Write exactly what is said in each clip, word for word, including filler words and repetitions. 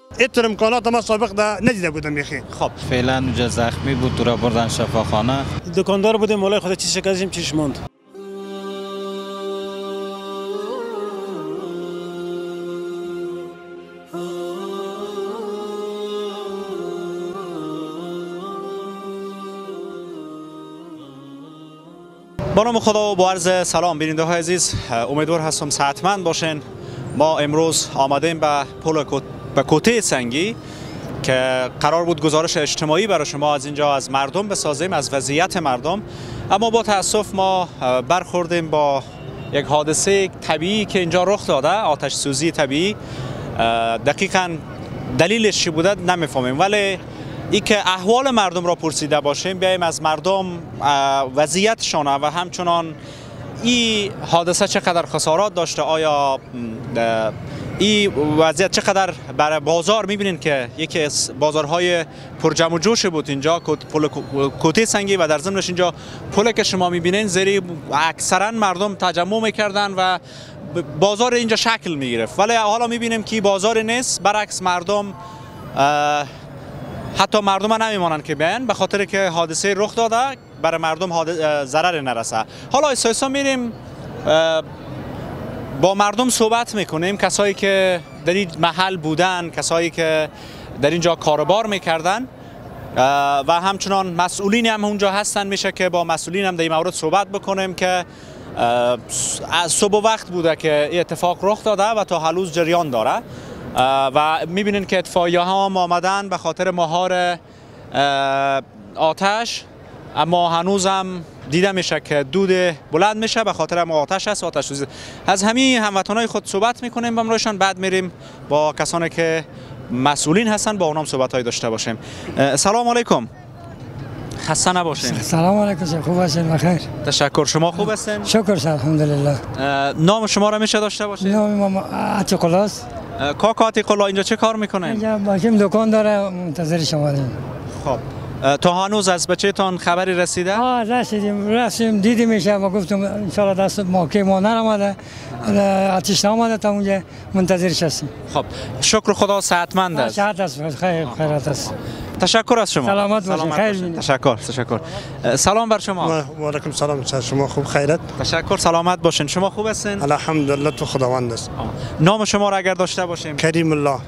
اینطور امکانات ما سابق ده ندیده بودم میخی. خب فعلا اونجا زخمی بود، تو را بردن شفاخانه. دکاندار بودیم مالای خود چی شکستیم چیش ماند. با نام خدا و با عرض سلام بیننده های عزیز، امیدوار هستم صحتمند باشین. ما امروز آمدیم به پل به کوته سنگی که قرار بود گزارش اجتماعی برای شما از اینجا از مردم بسازیم، از وضعیت مردم، اما با تاسف ما برخوردیم با یک حادثه طبیعی که اینجا رخ داده، آتش سوزی طبیعی. دقیقاً دلیلش چی بوده نمیفهمیم، ولی ای که احوال مردم را پرسیده باشیم، بیاییم از مردم وضعیتشان و همچنان این حادثه چقدر خسارات داشته، آیا این وضعیت چقدر برای بازار میبینین که یکی از بازارهای پر جمع و جوش بود اینجا پل کوته سنگی و در ضمنش اینجا پل که شما میبینین زیری اکثرا مردم تجمع میکردن و بازار اینجا شکل میگرفت، ولی حالا میبینیم که بازار نیست، برعکس مردم حتی مردم ها نمیمانند که بیان به خاطر که حادثه رخ داده برای مردم ضرر نرسه. حالا ایسا میریم با مردم صحبت میکنیم، کسایی که در این محل بودن، کسایی که در اینجا کاروبار میکردن و همچنان مسئولین هم اونجا هستن، میشه که با مسئولین هم در این مورد صحبت بکنیم که از صبح وقت بوده که این اتفاق رخ داده و تا هنوز جریان داره و میبینین که اطفائیه ها هم آمدن به خاطر مهار آتش، اما هنوز هم دیده میشه که دود بلند میشه به خاطر هم آتش است، آتش سوزی. از همین هموطنای خود صحبت میکنیم با امروزشان، بعد میریم با کسانی که مسئولین هستن با اونام صحبت های داشته باشیم. سلام علیکم، خسته نباشین. سلام علیکم، خوب هستین؟ بخیر. تشکر. شما خوب هستین؟ شکر الحمدلله. نام شما را میشه داشته باشین؟ نام ما عتیق‌الله. کاکا عتیق‌الله اینجا چه کار میکنن؟ اینجا باشیم دکان داره، منتظر شما داریم. خب تا هنوز از بچه‌تان خبری رسیده؟ آه رسیدیم، رسیدیم دیدیم میشه و گفتم ان شاء الله دست ما که ما نرماده آتش ناماده تا اونجا منتظرش هستیم. خب شکر خدا صحتمند است. صحت است، خیر خیرات است. تشکر از شما. سلامت باشید. خیر. تشکر تشکر. سلام بر شما. و علیکم سلام. شما خوب خیرت؟ تشکر، سلامت باشین. شما خوب هستین؟ الحمدلله، تو خداوند است. نام شما را اگر داشته باشیم؟ کریم الله.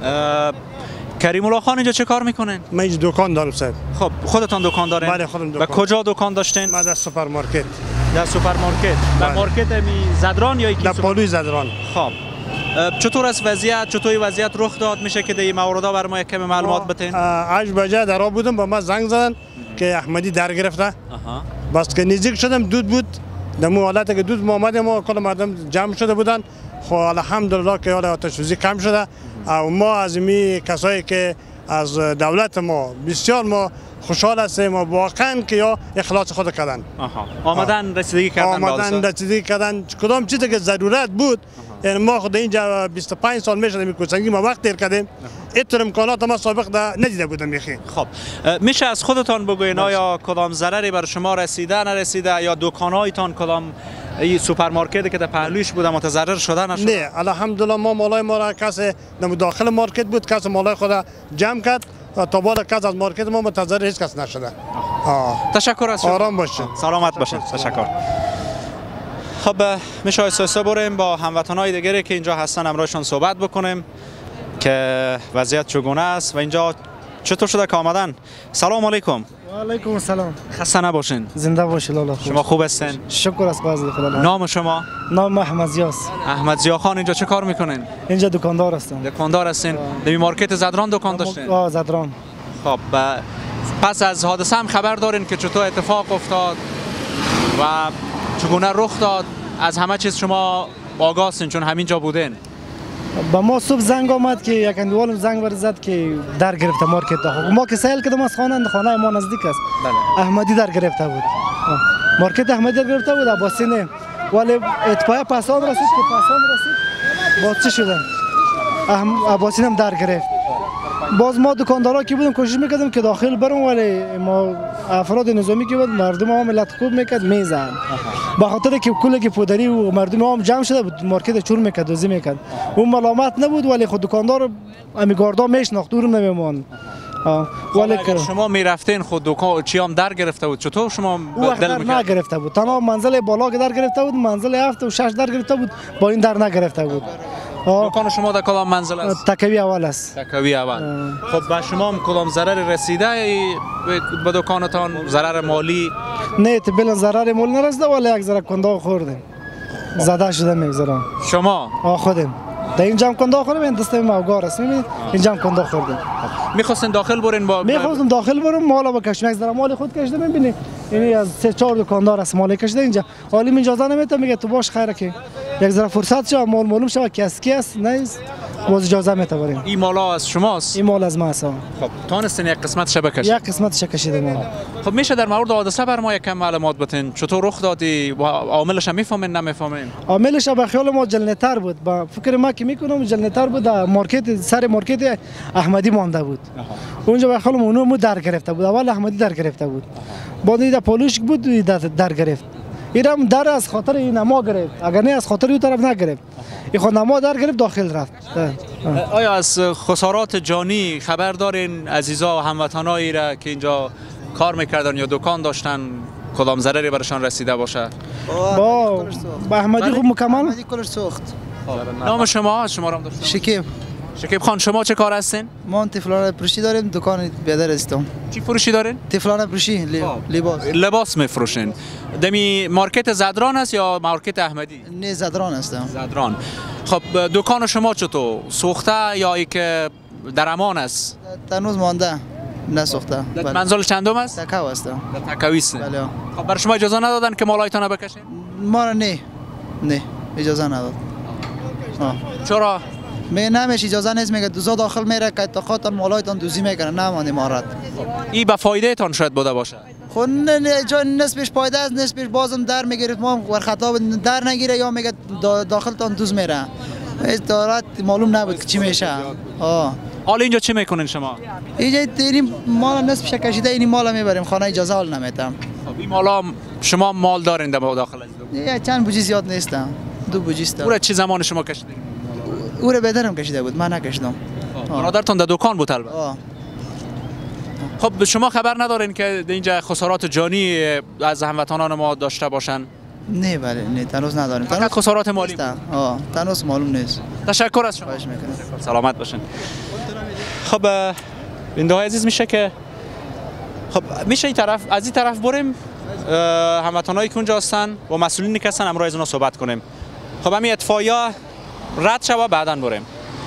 کریم الله خان اینجا چه کار میکنین؟ من اینجا دکان دارم صاحب. خب خودتان دکان دارین؟ بله خودم دکان. و کجا دکان داشتین؟ من در سوپرمارکت. در سوپرمارکت. در مارکت می زدران یا یکی؟ در پالوی زدران. خب چطور است وضعیت؟ چطوری وضعیت رخ داد؟ میشه که در این موردا بر ما یک کم معلومات بتین؟ هشت بجه در آب بودم، با ما زنگ زدن که احمدی در گرفته. بس که نزدیک شدم دود بود، در مو حالت که دود ما اومدیم، ما کل مردم جمع شده بودن. خب الحمدلله که حال آتش سوزی کم شده و ما از می کسایی که از دولت ما بسیار ما خوشحال هستیم و واقعا که یا اخلاص خود کردن. آها. آمدن رسیدگی کردن. آمدن رسیدگی کردن. کدام چیزی که ضرورت بود، یعنی ما خود اینجا بیست و پنج سال میشه میکنیم سنگی ما وقت دیر کردیم، اینطور امکانات ما سابق ده ندیده بودم میخی. خب میشه از خودتان بگوین آیا کدام ضرری بر شما رسیده نرسیده، یا دکانهایتان کدام این سوپرمارکتی که در پهلویش بوده متضرر شده نشده؟ نه الحمدلله، ما مالای ما را کسی داخل مارکت بود، کسی مالای خود جمع کرد و تا بعد کس از مارکت ما متضرر هیچ کس نشده. آه. تشکر از شما. آرام باشین. سلامت باشین. تشکر. خب میشه ایسا بریم با هموطنای دیگری که اینجا هستن امروزشون صحبت بکنیم که وضعیت چگونه است و اینجا چطور شده که آمدن. سلام علیکم. و علیکم السلام. خسته نباشین. زنده باشید الله. شما خوب هستین؟ شکر از فضل خدا. نام شما؟ نام احمد زیاست. احمد زیا خان اینجا چه کار میکنین؟ اینجا دکاندار هستم. دکاندار هستین؟ در مارکت زدران دکان داشتین؟ آه زدران. خب پس از حادثه هم خبر دارین که چطور اتفاق افتاد و چگونه رخ داد؟ از همه چیز شما آگاه هستین چون همینجا بودین؟ با ما صبح زنگ آمد که یک اندوال زنگ ورزد که در گرفته مارکت داخل. ما که سیل کردم از خانه، خانه ما نزدیک است. بله. احمدی در گرفته بود. مارکت احمدی در گرفته بود، عباسی نه. ولی اطفائیه پسان رسید که پسان رسید باز چی شدن؟ عباسی هم در گرفت. باز ما دکاندارا که بودیم کوشش میکردیم که داخل برم، ولی ما افراد نظامی که بود مردم هم ملت خوب میکرد میزن. به خاطر که کل که پودری و مردم هم جمع شده بود، مارکت چور میکرد، دوزی میکرد. اون ملامت نبود، ولی خود دکاندار امی گاردا میشناخت دور نمیمان. ولی اگر شما میرفتین خود دکان چی هم در گرفته بود چطور شما در نگرفته بود تنها منزل بالا که در گرفته بود منزل هفت و شش در گرفته بود با این در نگرفته بود. دکان شما در کدام منزل است؟ تکوی اول است. تکوی اول. خب به شما کدام ضرر رسیده به دکانتان ضرر مالی؟ نه بلن ضرر مالی نرسیده ولی یک ذره کنداغ خوردیم. زده شده میگذارم. شما؟ آ خودم. در اینجا هم کنداغ خوردم این دست موگار است میبینید اینجا هم کنداغ خوردم. میخواستین داخل برین با میخواستم داخل برم مالا بکشم یک ذره مال خود کشیده میبینید یعنی از سه چهار دکاندار است مال کشیده اینجا حالی اجازه نمیده میگه تو باش خیره که یک ذره فرصت شو مال معلوم شو کی است کی است نیست باز اجازه میده بریم. این مالا از شماست؟ این مال از ما است. خب تونستین یک قسمت بکشید؟ یک قسمتش کشیده مال. خب میشه در مورد حادثه بر ما یک کم معلومات بدین چطور رخ دادی و عاملش هم میفهمین نمیفهمین؟ عاملش به خیال ما جلنتر بود با فکر ما که میکنم جلنتر بود مارکت سر مارکت احمدی مانده بود. اونجا به خیال اونو مو در گرفته بود اول احمدی در گرفته بود بعد دیگه پولش بود در, در گرفت اینم در از خاطر این ما گرفت اگر نه از خاطر اون طرف نگرفت این خود نما در گرفت داخل رفت. آیا از خسارات جانی خبر دارین عزیزا و هموطنایی را که اینجا کار میکردن یا دکان داشتن کدام ضرری برشان رسیده باشه؟ با احمدی خوب مکمل احمدی کلش سوخت. نام شما شما را داشتم شکیب. شکیب خان شما چه کار هستین؟ ما تفلان فروشی داریم دکان بیادر هستم. چی فروشی دارین؟ تفلان فروشی لباس. لباس میفروشین. دمی مارکت زدران است یا مارکت احمدی؟ نه زدران هستم. زدران. خب دکان شما چطور؟ سوخته یا ای که در امان است؟ تنوز مانده نسوخته. بله. منزل چندم است؟ تکاو هستم. در تکاوی است. بله. خب برای شما اجازه ندادن که مالایتان بکشین؟ ما نه. نه اجازه نداد. چرا؟ می نمیشه اجازه نیست میگه دوزا داخل میره که اتقاطا مالایتان دوزی میکنه نه مانی مارد. این به فایده تان شاید بوده باشه. خب نه جا نسبش پایده است نسبش بازم در میگرفت ما ور خطا در نگیره یا میگه داخل تان دوز میره. دارد معلوم نبود که چی میشه. آه. حالا اینجا چی میکنین شما؟ اینجا این مال نصفش کشیده این مال میبریم خانه اجازه حال نمیدم. خب این مالا شما مال دارین در داخل از یه چند بوجی زیاد نیستم. دو بوجی است. او را چه زمان شما کشیدین؟ او را بدرم کشیده بود من نکشیدم. برادرتون در دکان بود البته. خب شما خبر ندارین که اینجا خسارات جانی از هموطنان ما داشته باشن؟ نه بله نه تنوز نداریم. فقط خسارات مالی. آه تنوز معلوم نیست. تشکر از شما. خواهش میکنم. سلامت باشین. خب بیننده عزیز میشه که خب میشه این طرف از این طرف بریم هموطنایی که اونجا هستن با مسئولینی که هستن امروز از اونا صحبت کنیم. خب همین اطفائیه رد شد و بعداً بریم.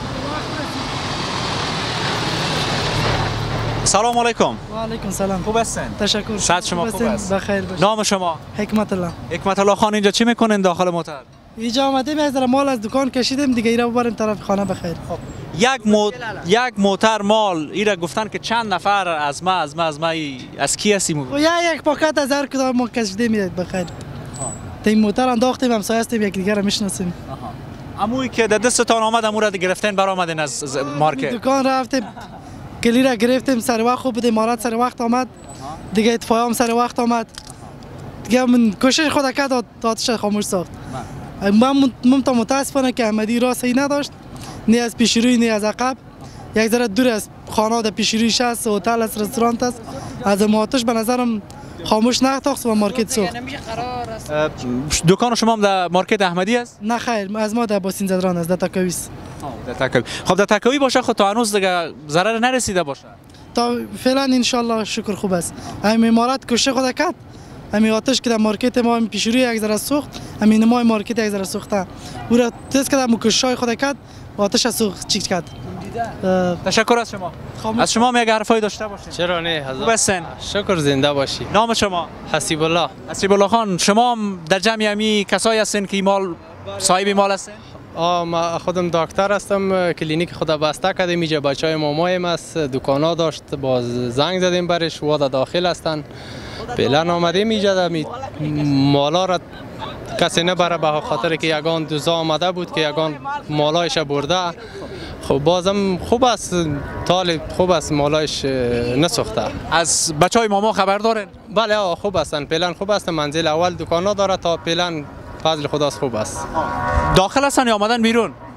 سلام علیکم. و علیکم سلام. خوب هستین؟ تشکر. صحت شما خوب است؟ بخیر باشید. نام شما؟ حکمت الله. حکمت الله خان اینجا چی میکنین داخل موتر؟ اینجا آمدیم از مال از دکان کشیدیم دیگه ایرا ببریم طرف خانه بخیر. خب یک مو... یک موتر مال ایرا گفتن که چند نفر از ما از ما از ما از کی هستیم؟ و یا یک پاکت از هر کدام ما کشیدیم میاد بخیر. این موتر انداختیم همسایه هستیم یک دیگه را میشناسیم. اموی که در دستتان آمد امو را گرفتین برآمدین از مارکت. دکان رفتیم کلی را گرفتیم سر وقت خوب بودیم مالات سر وقت آمد دیگه اطفائیه هم سر وقت آمد دیگه من کوشش خود کرد آتش خاموش ساخت. من ممتا متاسفانه که احمدی راه صحیح نداشت نه از پیش روی نه از عقب یک ذره دور از خانه در پیش رویش است هتل است رستوران است از آتش به نظرم خاموش نتاخت و مارکت سوخت. دکان شما هم در مارکت احمدی است؟ نه خیر از ما در باسین زدران است در تکاوی است. در تکاوی. خب در تکاوی باشه خود تا هنوز دیگه ضرر نرسیده باشه. تا فعلا ان شاء الله شکر خوب است. همین امارات کوشش خود کرد. همین آتش که در مارکت ما پیش روی یک ذره سوخت همین ما مارکت یک ذره سوخته. او را تست کردم کوشش خود کرد آتش سوخت چیک کرد. تشکر از شما. از شما هم یک حرفایی داشته باشید. چرا نه حضرت. خوب هستین؟ شکر زنده باشی. نام شما؟ حسیب الله. حسیب الله خان شما هم در جمع همی کسایی هستین که مال صاحب مال هستین؟ آه ما خودم دکتر هستم کلینیک خود بسته کردیم اینجا بچهای مامایم است دکانا داشت با زنگ زدیم برش و داخل هستن فعلا آمدیم اینجا مالا را کسی نبره به خاطر که یگان دوزا آمده بود که یگان مالایش برده. خب بازم خوب است طالب خوب است مالایش نسوخته. از بچهای ماما خبر دارین؟ بله آه خوب هستن فعلا خوب است منزل اول دکانا داره تا فعلا فضل خداست خوب است. داخل هستن یا آمدن بیرون؟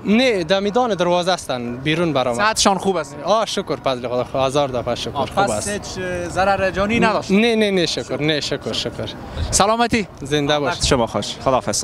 نه در میدان دروازه هستن بیرون برام. صحتشان خوب است؟ آه شکر فضل خدا هزار دفعه شکر خوب است. پس هیچ ضرر جانی نداشت؟ نه نه نه شکر نه شکر شکر. سلامتی زنده باش. شما خوش. خداحافظ.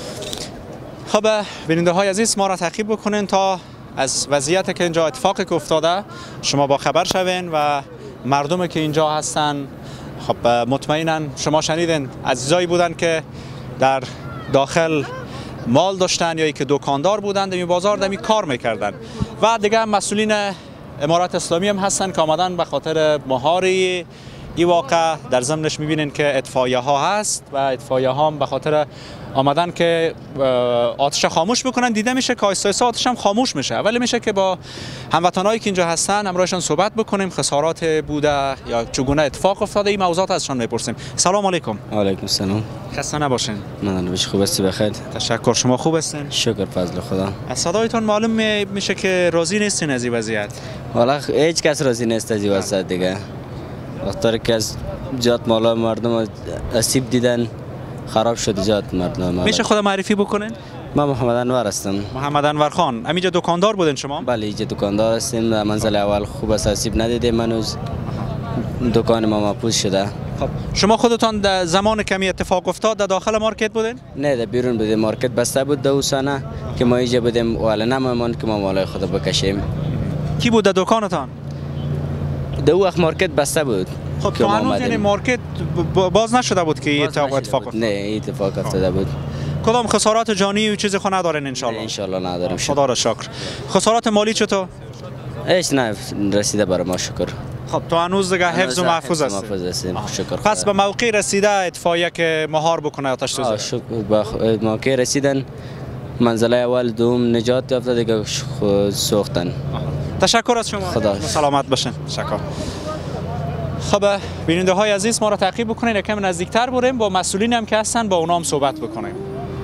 خب بیننده های عزیز ما را تعقیب بکنین تا از وضعیتی که اینجا اتفاقی که افتاده شما با خبر شوین و مردمی که اینجا هستن خب مطمئنا شما شنیدین عزیزایی بودن که در داخل مال داشتن یا که دکاندار بودن در این بازار در این کار میکردن و دیگه مسئولین امارت اسلامی هم هستن که آمدن به خاطر مهاری این واقع. در ضمنش میبینین که اطفائیه ها هست و اطفائیه ها هم به خاطر آمدن که آتش خاموش بکنن دیده میشه که آیسته آیسته آتش هم خاموش میشه. ولی میشه که با هموطنایی که اینجا هستن همراهشان صحبت بکنیم خسارات بوده یا چگونه اتفاق افتاده این موضوعات ازشان میپرسیم. سلام علیکم. و علیکم السلام. خسته نباشین. من بهش خوب هستی بخیر. تشکر. شما خوب هستین؟ شکر فضل خدا. از صدایتان معلوم میشه که راضی نیستین از این وضعیت. والا هیچ کس راضی نیست از این وضعیت دیگه. وقتی که از جات مالا مردم اسیب دیدن خراب شد جات مردم. میشه خود معرفی بکنین؟ من محمد انور هستم. محمد انور خان. همینجا دکاندار بودین شما؟ بله اینجا دکاندار هستیم. منزل اول خوب است اسیب ندیدیم هنوز. دکان ما مپوس شده. خب شما خودتان در زمان کمی اتفاق افتاد در داخل مارکت بودین؟ نه در بیرون بودیم. مارکت بسته بود دو سانه که ما اینجا بودیم ولی نمیموند که ما مالای خود بکشیم. کی بود در دکانتان؟ دو وقت مارکت بسته بود. خب تو هنوز یعنی مارکت باز نشده بود که این اتفاق اتفاق افتاد؟ نه این اتفاق افتاده بود. کدام خسارات جانی و چیزی خو ندارین ان شاء الله؟ ان شاء الله نداریم. خدا را شکر. خسارات مالی چطور؟ هیچ نه رسیده برای ما شکر. خب تو هنوز دیگه حفظ و محفوظ هستی. محفوظ هستیم شکر. پس به موقع رسیده اطفائیه که مهار بکنه آتش سوزی. شکر به موقع رسیدن منزله اول دوم نجات یافته دیگه سوختن. تشکر از شما. خدا سلامت باشین. تشکر. خب بیننده های عزیز ما را تعقیب بکنین یکم نزدیکتر بریم با مسئولین هم که هستن با اونا هم صحبت بکنیم.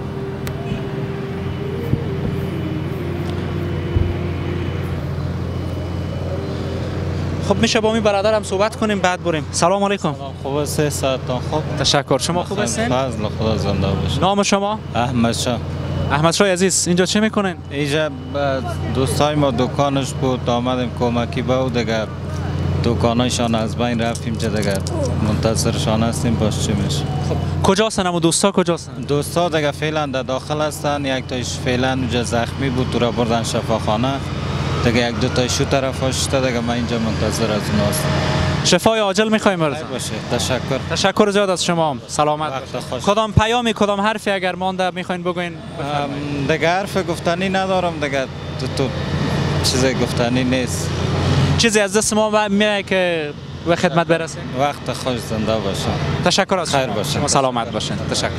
خب میشه با می برادر هم صحبت کنیم بعد بریم. سلام علیکم. خوب است ساعتان خوب. تشکر. شما خوب هستین؟ فضل خدا زنده باشه. نام شما؟ احمد شاه. احمد شاه عزیز اینجا چه میکنین؟ اینجا دوستای ما دکانش بود آمدیم کمکی بود دیگه دکانایشان از بین رفتیم چه دیگه منتظرشان هستیم باش چی میشه. خب کجا هستن اما دوستا کجا هستن؟ دوستا دیگه فعلا در داخل هستن. یک تایش فعلا اونجا زخمی بود تو را بردن شفاخانه دیگه یک دو تایش شو طرف هاشته دیگه من اینجا منتظر از اون هستم. شفای عاجل میخوایم مرزا. باشه. تشکر. تشکر زیاد از شما هم. سلامت. کدام پیامی کدام حرفی اگر مانده میخواین بگوین؟ دیگه حرف گفتنی ندارم دیگه تو تو چیزی گفتنی نیست. چیزی از دست ما میاد که به خدمت برسیم. وقت خوش زنده باشه. تشکر از خیر باشه. شما. سلامت باشین. تشکر.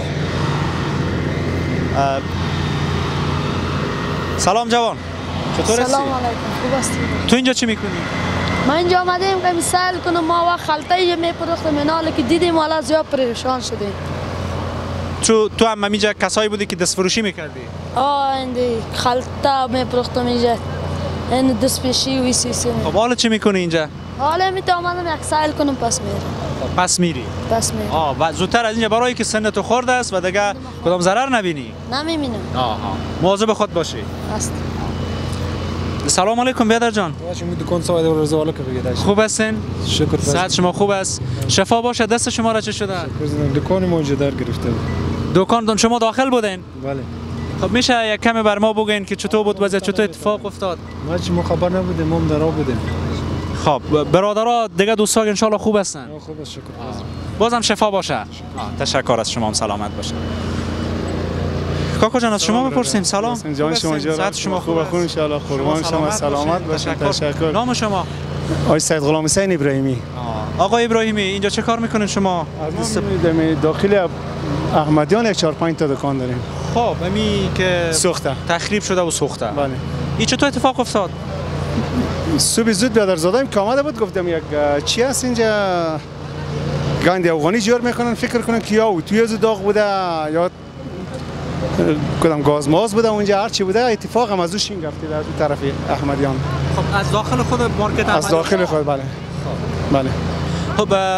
سلام جوان. چطور هستی؟ سلام علیکم. خوب هستی؟ تو اینجا چی میکنی؟ ما اینجا آمدیم که سیل کنم ما وقت خلطه یه میپرختم اینا که دیدیم حالا زیاد پریشان شدیم. تو تو هم اینجا کسایی بودی که دست فروشی میکردی؟ آه ایندی خلطه میپرختم اینجا. این دست پیشی و ایسی سی. خب حالا چی میکنی اینجا؟ حالا می تو آمدم یک سیل کنم پس میرم. پس میری؟ پس میرم. آه و زودتر از اینجا برای که سن تو خورده است و دیگه کدام ضرر نبینی؟ نمیبینم. آها. مواظب خود باشی. است. سلام علیکم بیادر جان. دکان سواد روزا والا که بگید. خوب هستین؟ شکر. صحت شما خوب است؟ شفا باشه. دست شما را چه شده؟ دکان ما اونجا در گرفته. دکان شما داخل بودین؟ بله. خب میشه یک کمی بر ما بگین که چطور بود وضعیت چطور اتفاق افتاد؟ ما چی خبر نبودیم ما در راه بودیم. خب برادرها دیگه دوستا ان شاء الله خوب هستن؟ خوب است شکر. بازم شفا باشه. تشکر از شما هم. سلامت باشه. کاکا جان از شما بپرسیم. سلام. جان شما جان. شما خوب خوب ان شاء الله. قربان شما. سلامت باشید. تشکر. نام شما؟ آقای سید غلام حسین ابراهیمی. آقای ابراهیمی اینجا چه کار میکنین شما؟ داخل احمدیان یک چهار پنج تا دکان داریم. خب امی که سوخته. تخریب شده و سوخته. بله. این چطور اتفاق افتاد؟ صبح زود بیادر زادم که آمده بود گفتم یک چی هست اینجا گاند افغانی جور میکنن فکر کنن که یا توی از داغ بوده یا کدام گاز ماز بوده اونجا هر چی بوده اتفاق هم از اون شین گرفته در طرف احمدیان. خب از داخل خود مارکت از داخل خود بله. خب. بله. خب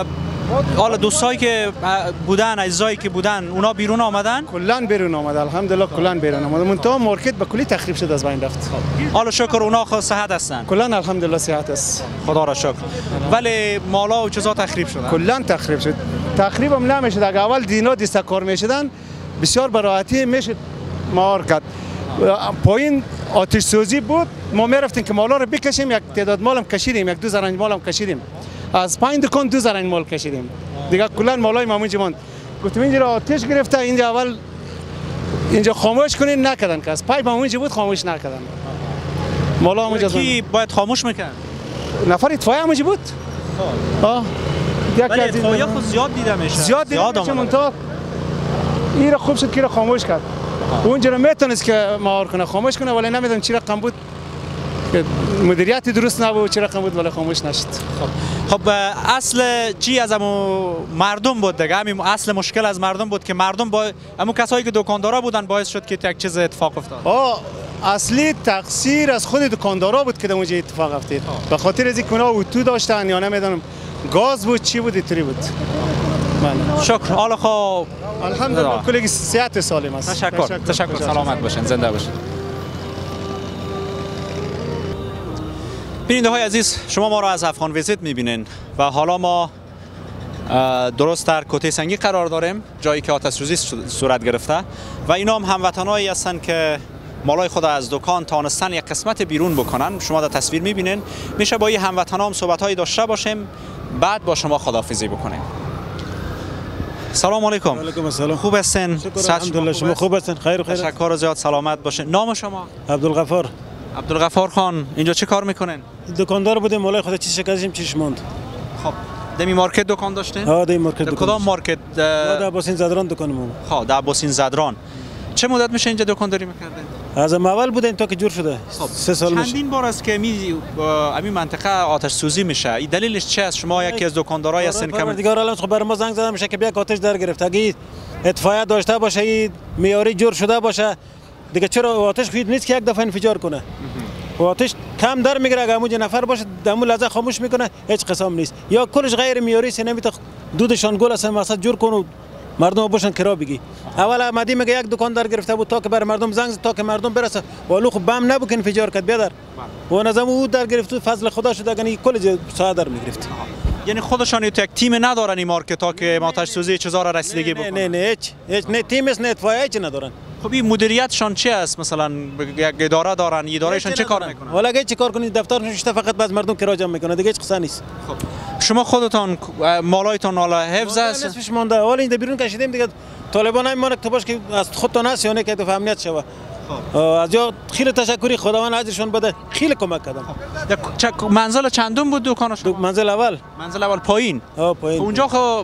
حالا دوستایی که بودن، عزیزایی که بودن، اونا بیرون آمدن؟ کلا بیرون آمد، الحمدلله کلا بیرون آمد. منتها مارکت به کلی تخریب شد، از بین رفت. حالا شکر اونا خود صحت هستن. کلا الحمدلله صحت است. خدا را شکر. ولی مالا و چیزا تخریب شدن. کلا تخریب شد. تخریب هم نمیشد. اگه اول دینا دیستا کار میشدن بسیار براحتی میشد مار کرد. پایین آتش سوزی بود، ما میرفتیم که مالا رو بکشیم، یک تعداد مالم کشیدیم، یک دو زرنج مالم کشیدیم. از پایین دکان دو زرنج مال کشیدیم. دیگه کلا مالای ما اونجا ماند. گفتم اینجا آتش گرفته، اینجا اول اینجا خاموش کنین، نکردن که از پای ما اونجا بود خاموش نکردن. مالا اونجا کی باید خاموش میکرد؟ نفر اطفائیه اونجا بود. ها یک از اطفائیه خود زیاد دیده میشه. زیاد دیده میشه، منتها این خوب شد که خاموش کرد. اونجا رو میتونست که مار کنه، خاموش کنه، ولی نمیدونم چی رقم بود. مدیریت درست نبود، چه رقم بود، ولی خاموش نشد. خب خب اصل چی از امو مردم بود دیگه؟ همین اصل مشکل از مردم بود که مردم با امو کسایی که دکاندارا بودن باعث شد که یک چیز اتفاق افتاد. آه اصلی تقصیر از خود دکاندارا بود که اونجا اتفاق افتاد. به خاطر از اینکه اونا اتو داشتن یا نمیدونم گاز بود چی بود اینطوری بود. من شکر. حالا خب الحمدلله کلی صحت سالم است. تشکر. تشکر. تشکر. سلامت باشین، زنده باشین. بیننده های عزیز، شما ما را از افغان ویزیت میبینین و حالا ما درست در کوته سنگی قرار داریم، جایی که آتش سوزی صورت گرفته و اینا هم هموطنایی هستند که مالای خود از دکان تانستن یک قسمت بیرون بکنن. شما در تصویر میبینین. میشه با این هموطنا هم صحبت هایی داشته باشیم، بعد با شما خداحافظی بکنیم. سلام علیکم. علیکم السلام. خوب هستین؟ الحمدلله. شما خوب هستین؟ خیر و خیر. تشکر زیاد، سلامت باشین. نام شما؟ عبدالغفار. عبدالغفار خان، اینجا چه کار میکنین؟ دکاندار بودیم، مالای خود چی شکایتیم چیش ماند. خب دمی مارکت دکان داشتین؟ ها دی مارکت دکان. کدام مارکت؟ در عباسین زدران دکانمون. خب در عباسین زدران. چه مدت میشه اینجا دکانداری میکردین؟ از اول بودیم تا که جور شده. خب سه سال میشه. چندین بار است که می همین منطقه آتش سوزی میشه. این دلیلش چی است؟ شما یکی از دکاندارای هستین که دیگه الان خب بر ما زنگ زدن میشه که بیا آتش در گرفت. اگه اطفائیه داشته باشه، این معیاری جور شده باشه، دیگه چرا آتش خود نیست که یک دفعه انفجار کنه؟ و آتش کم در میگیره، اگه همونجا نفر باشه دمو لحظه خاموش میکنه، هیچ قسم نیست. یا کلش غیر معیاری است، نمیتونه دودشان گل است مثلا جور کنه مردم باشن کرا بگی. اول احمدی میگه یک دکان در گرفته بود تا که بر مردم زنگ تا که مردم برسه، ولو خب بم نبود که انفجار کرد بیادر. و نظام او در گرفت، فضل خدا شده یعنی کل ساعت در میگرفت. یعنی خودشان یک تیم ندارن این مارکت ها که آتش سوزی چیزا را رسیدگی بکنن؟ نه نه نه هیچ هیچ نه تیم است نه اطفائیه چی ندارن. خب این مدیریتشان چی است؟ مثلا یک اداره دارن، ادارهشان چه کار میکنن؟ والا اگه چه کار کنید دفترشون شته فقط باز مردم کرا جمع میکنه، دیگه هیچ قصه نیست. خب شما خودتان مالایتان حالا حفظ است؟ نصفش مونده، حالا اینجا بیرون کشیدیم دیگه. طالبان هم مارک تباش که از خودتان هست یا نه که تو امنیت شوه. از جا خیلی تشکری، خداوند اجرشون بده، خیلی کمک کردن. چه منزل چندم بود دکانشون؟ منزل اول. منزل اول پایین. ها پایین. اونجا خب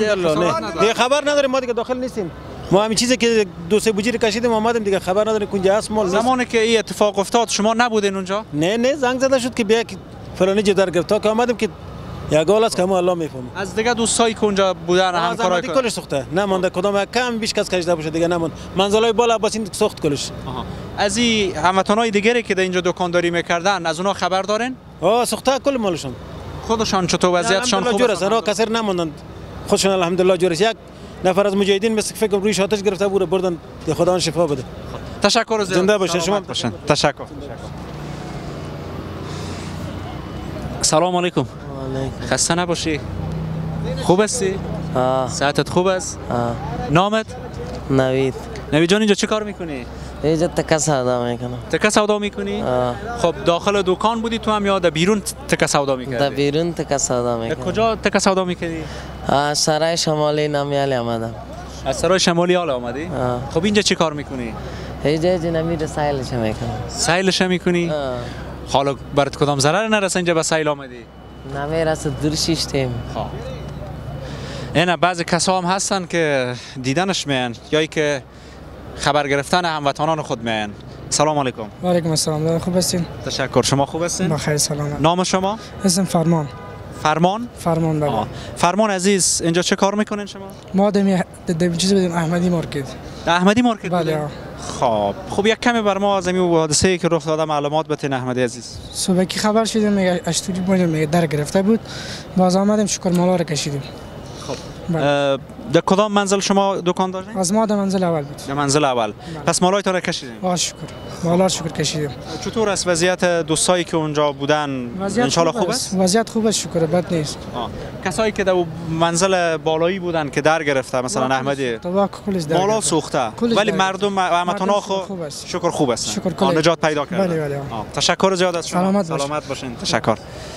دیگه خبر نداریم، ما دیگه داخل نیستیم. ما همین چیزی که دو سه بوجی کشیدیم اومدیم دیگه، خبر نداریم کجا هست مال. زمانی که این اتفاق افتاد شما نبودین اونجا؟ نه نه زنگ زده شد که بیا فلانی جا در گرفت، تا که اومدیم که یا گال است که ما الله میفهمه. از دیگه دوستایی که اونجا بودن همکارای کردن کلش سوخته، نمونده کدام کم بیش کس کشیده باشه دیگه نموند. منزلای بالا باسین سوخت کلش. از این هموطنای دیگری که در اینجا دکانداری میکردن از اونها خبر دارین؟ آه سوخته کل مالشون. خودشان چطور وضعیتشان خوبه؟ جور است، را کسر نموندن. خودشون الحمدلله جور است. یک نفر از مجاهدین مثل فکر روی آتش گرفته بود، بردن خدا شفا بده. تشکر زیاد. زنده باشه شما. تشکر. سلام علیکم. خسته نباشی. خوب هستی؟ آه. صحتت خوب است؟ آه. نامت؟ نوید. نوید جان اینجا چه کار میکنی؟ اینجا تکه سودا میکنم. تکه سودا میکنی؟ آه. خب داخل دکان بودی تو هم یا در بیرون تکه سودا میکردی؟ در بیرون تکه سودا میکنم. کجا تکه سودا میکردی؟ از سرای شمالی نمیالی آمدم. از سرای شمالی حالا آمدی؟ آه. خب اینجا چه کار میکنی؟ اینجا نمیر سیلش میکنم. سیلش میکنی؟ آه. حالا برات کدام ضرر نرسه اینجا به سیل آمدی؟ نمیرسه دور شیشتیم. خب اینا بعضی کسا هم هستن که دیدنش میان یا که خبر گرفتن هموطنان خود میان. سلام علیکم. و علیکم السلام. خوب هستین؟ تشکر. شما خوب هستین؟ بخیر سلامت. نام شما؟ اسم فرمان. فرمان؟ فرمان بله. فرمان عزیز اینجا چه کار میکنین شما؟ ما دمی دمی چیز بدیم احمدی مارکت. احمدی مارکت بله. خب خب یک کمی بر ما از این حادثه‌ای که رخ داده معلومات بتین احمدی عزیز. صبح کی خبر شدیم میگه اشتوری بود میگه در گرفته بود. باز آمدیم شکر مالا رو کشیدیم. در کدام منزل شما دکان داشتین؟ از ما در منزل اول بود. در منزل اول. پس مالایتان را کشیدین؟ آه شکر. مالا شکر کشیدیم. چطور است وضعیت دوستایی که اونجا بودن؟ ان شاء الله خوب است؟ وضعیت خوب است شکر، بد نیست. کسایی که در منزل بالایی بودن که در گرفته مثلا احمدی بالا سوخته ولی مردم همتون خو شکر خوب است. شکر نجات پیدا کردن. بله بله. تشکر زیاد از شما. سلامت, سلامت باشین. تشکر.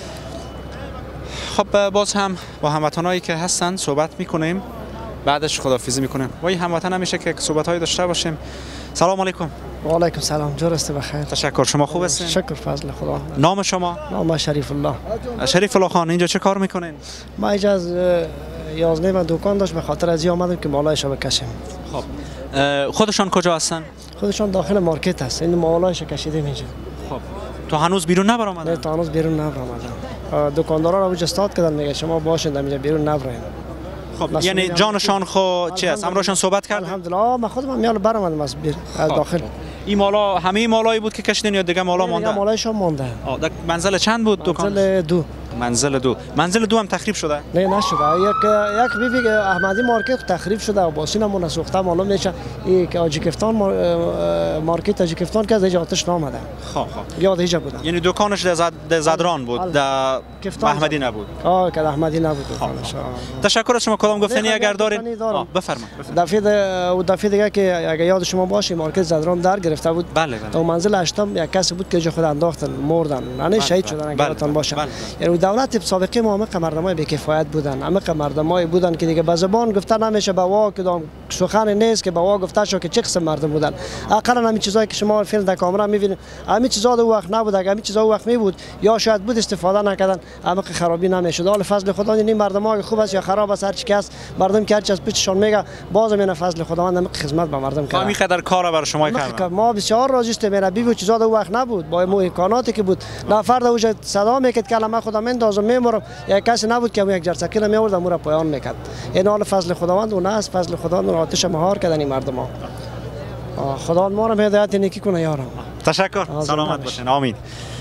خب باز هم با هموطنایی که هستن صحبت میکنیم، بعدش خداحافظی میکنیم. وای هموطن همیشه که صحبت‌های داشته باشیم. سلام علیکم. و علیکم سلام. جور است بخیر. تشکر. شما خوب هستین؟ شکر فضل خدا. نام شما؟ نام شریف الله. شریف الله خان اینجا چه کار میکنین؟ ما اینجا از یازده من دکان داشت، به خاطر از آمدیم که مالایش رو بکشیم. خب خودشان کجا هستن؟ خودشان داخل مارکت هست. این مالایش کشیدیم اینجا. خب تو هنوز بیرون نبرآمدن؟ نه تا هنوز بیرون نبرآمدن. دکاندارا رو وجه استاد کردن، میگه شما باشین اینجا بیرون نبرین. خب یعنی جانشان خو چی است؟ امروشان صحبت کرد؟ الحمدلله من خودم میال برآمدم از بیر از داخل. این مالا همه مالایی بود که کشیدین یا دیگه مالا مونده؟ دیگه مالایشون مونده. منزل چند بود دکان؟ منزل دو. منزل دو. منزل دو هم تخریب شده؟ نه نشده. یک یک بیبی احمدی مارکت تخریب شده و باسینمون سوخته معلوم میشه. این که تاجیکستان مارکت تاجیکستان که از اینجا آتش نامده. خب خب. یاد اینجا بود. یعنی دکانش در زد زدران بود، در احمدی نبود. آه که احمدی نبود دکانش. تشکر از شما. کدام گفتنی اگر دارین؟ بفرمایید. دفعه و دفعه دیگه که اگه یاد شما باشه مارکت زدران در گرفته بود. بله بله. تو منزل هشتم یک کسی بود که جو خود انداختن مردن. نه شهید شدن اگه یادتان باشه. یعنی دولت سابقه ما همه مردمای بی‌کفایت بودن، همه مردمای بودن که دیگه به زبان گفتن نمیشه، به وا کدام سخن نیست که به وا گفته شو که چه قسم مردم بودن. اقلا همین چیزایی که شما فیلم در کامera میبینید همین چیزا دو وقت نبود، اگه همین چیزا وقت می بود یا شاید بود استفاده نکردن همه خرابی نمیشد. حال فضل خدا این مردمای خوب است یا خراب است هر چی کس مردم که هر چی از پیششون میگه بازم این فضل خداوند همه خدمت به مردم کرد. همین قدر کار برای شما کردن. ما بسیار راضی هستیم. میرا بی چیزا دو وقت نبود با امکاناتی که بود. نفر دوجه صدا میکرد که من خودم اندازم میمرم یک کسی نبود که یک جرسکی می آورد امور پایان میکرد. این حال فضل خداوند و نه از فضل خداوند و آتش مهار کردن این مردم ها. خدا ما رو هدایت نیکی کنه یارم. تشکر. سلامت باشین. آمین.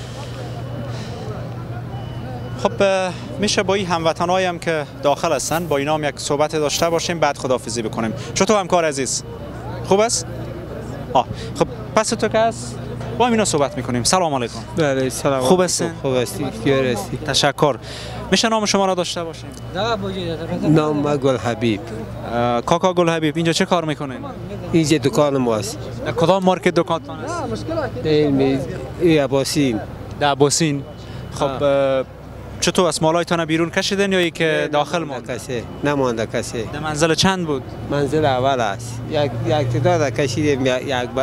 خب میشه با این هموطنایی هم که داخل هستن با اینا هم یک صحبت داشته باشیم بعد خداحافظی بکنیم. چطور همکار عزیز؟ خوب است؟ آه خب پس تو که است با اینا صحبت میکنیم. سلام علیکم. بله سلام. خوب هستین؟ خوب هستی. کیار هستی؟ تشکر. میشه نام شما را داشته باشیم؟ نام گل حبیب. کاکا گل حبیب اینجا چه کار میکنین؟ اینجا دکان ماست. در کدام مارکت دکانتان است؟ این عباسین. در عباسین. خب چطور است مالایتان بیرون کشیدن یا ای که داخل مانده؟ کسی نمانده کسی. در منزل چند بود؟ منزل اول است. یک یک تعداد کشیدیم یک با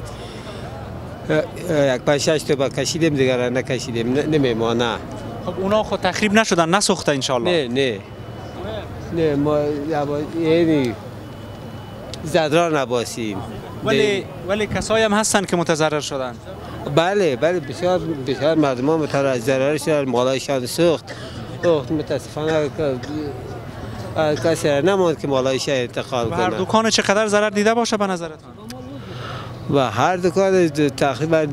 یک پنج شش تا کشیدیم دیگه را نکشیدیم نمیمانه. خب اونا خود تخریب نشدن نسوخته ان شاء الله؟ نه نه نه ما یعنی زدران نباسیم. ولی ولی کسایی هم هستن که متضرر شدن. بله بله بسیار بسیار مردم متضرر شدن، مالایشان سوخت. سوخت متاسفانه کسی نماند که مالایش انتقال کنه. هر دکان چقدر ضرر دیده باشه به نظرتان؟ و هر دکان تقریبا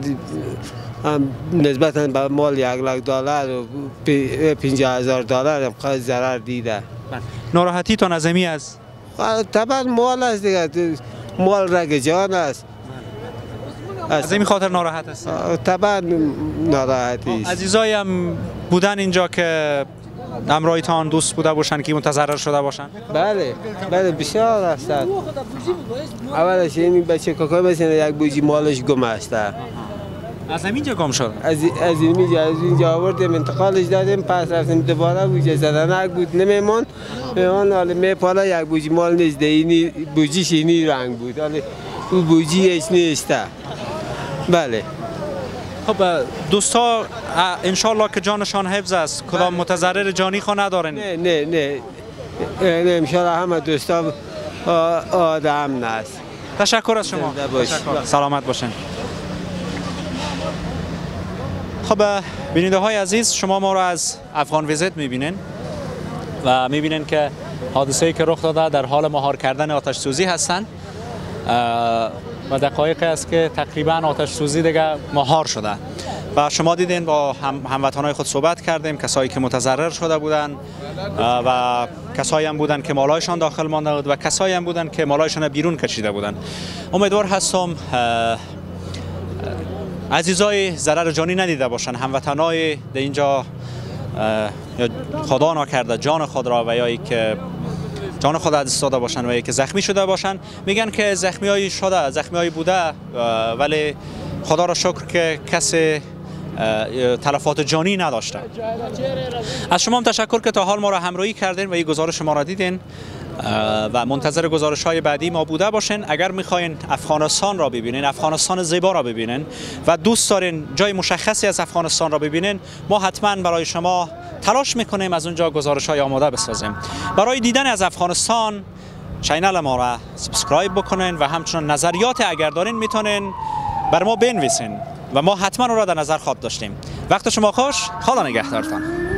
نسبتا به مال یک لک دلار و پنجاه هزار دلار هم ضرر دیده. ناراحتی تان از امی از؟ طبعا مال است دیگه، مال رگ جان است. از این خاطر ناراحت است؟ طبعا ناراحتی است. عزیزایی هم بودن اینجا که همراهیتان دوست بوده باشن که متضرر شده باشن؟ بله بله بسیار هستند. اولش این بچه کاکا مثلا یک بوجی مالش گم است. از اینجا گم شد؟ از از اینجا از اینجا آوردیم انتقالش دادیم، پس رفتیم دوباره بوجی زدنک بود نمیمون. اون حالا میپالا یک بوجی مال نیست، اینی بوجیش اینی رنگ بود، حالا او بوجی هیچ نیست. بله. خب دوستا ان شاء الله که جانشان حفظ است، کدام متضرر جانی خو ندارن؟ نه نه نه نه ان شاء الله همه دوستا آدم است. تشکر از شما. تشکر. سلامت باشین. خب بیننده های عزیز، شما ما را از افغان ویزیت میبینین و میبینین که حادثه‌ای که رخ داده در حال مهار کردن آتش سوزی هستند و دقایقی است که تقریبا آتش سوزی دیگه مهار شده و شما دیدین با هم هموطنان خود صحبت کردیم، کسایی که متضرر شده بودند و کسایی هم بودند که مالایشان داخل مانده بود و کسایی هم بودند که مالایشان بیرون کشیده بودند. امیدوار هستم عزیزای ضرر جانی ندیده باشند، هموطنای در اینجا خدا نکرده جان خود را و یا ای که جان خود از دست داده باشن و ای که زخمی شده باشن. میگن که زخمیایی شده، زخمیایی بوده، ولی خدا را شکر که کسی تلفات جانی نداشته. از شما هم تشکر که تا حال ما را همراهی کردین و این گزارش ما را دیدین و منتظر گزارش های بعدی ما بوده باشین. اگر میخواین افغانستان را ببینین، افغانستان زیبا را ببینین و دوست دارین جای مشخصی از افغانستان را ببینین، ما حتما برای شما تلاش میکنیم از اونجا گزارش های آماده بسازیم. برای دیدن از افغانستان چینل ما را سابسکرایب بکنین و همچنین نظریات اگر دارین میتونین بر ما بنویسین و ما حتما اون را در نظر خواب داشتیم. وقت شما خوش، خدا نگهدارتان.